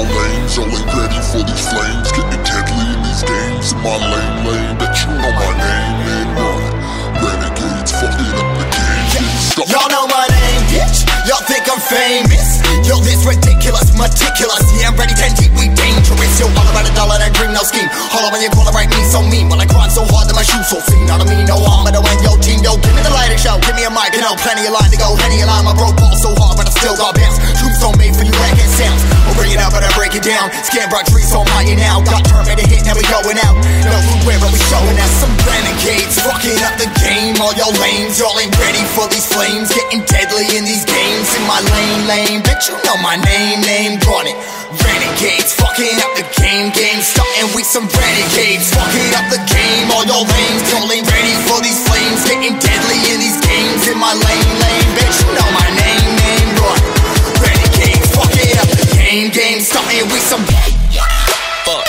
y'all lanes, y'all ain't ready for these flames. Getting deadly in these games, in my lane, bet you know my name, renegades fucking up the game. Y'all know my name, bitch, y'all think I'm famous. Yo, this ridiculous, meticulous, yeah, I'm ready, 10 deep, we dangerous. Yo, all about a dollar, that dream, no scheme. Hollow when you call it right, me so mean. When I grind so hard that my shoes so clean. Not a mean, no harm, but I win, yo, team, yo, give me the lighting show, give me a mic, you know, plenty of line to go, any line. My broke ball so hard, but I still got bounce. Truths don't made for you racket sounds. We'll bring it up, but I break it down. Scan brought trees so mighty now. Got turn made a hit, now we going out. No food where are we showing us some renegades, fucking up the game. All y'all lames, y'all ain't ready for these flames. Getting deadly in these games, in my lane, bitch, you know my name, drawn it. Renegades, fucking up the game, starting with some renegades, fucking up the game. All y'all lames, y'all ain't ready for these flames. Getting deadly in these games, in my lane, bitch, you know my name, drawn it. Renegades, fucking up the game, starting with some fuck.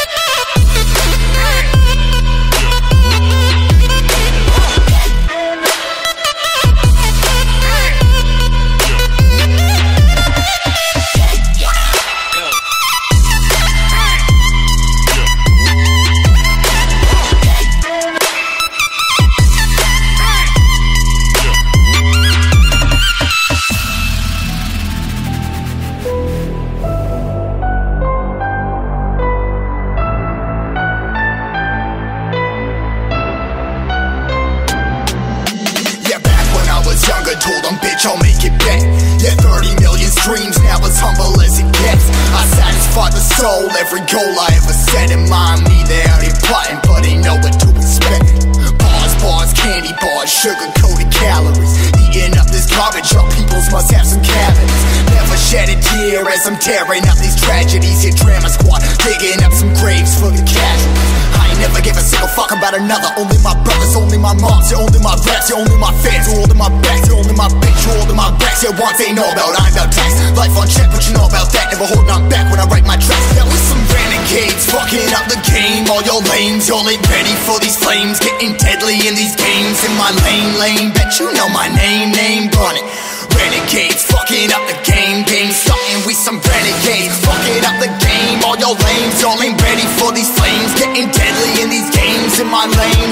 Told them, bitch, I'll make it back. Yeah, 30 million streams, now as humble as it gets. I satisfy the soul, every goal I ever set. In mind me, they out here plotting, but they know what to expect. Bars, candy bars, sugar-coated calories. Eating up this garbage, y'all peoples must have some cavities. Never shed a tear as I'm tearing up these tragedies. Your drama squad, digging up some graves for the casualties. I ain't never give a single fuck about another. Only my brothers, only my moms, you're only my raps, you're only my fans, you're only my backs, you're only my bitch, you're only my backs. Your wants ain't know about, I'm about tax. Life on check, but you know about that. Never holding on back when I write my tracks. Now with some renegades, fucking up the game. All your lanes, y'all ain't ready for these flames. Getting deadly in these games, in my lane, bet you know my name, run it. Renegades, fucking up the game, starting with some renegades, fucking up the game. All your lanes, y'all ain't ready for these flames. Getting deadly in these games, in my lane.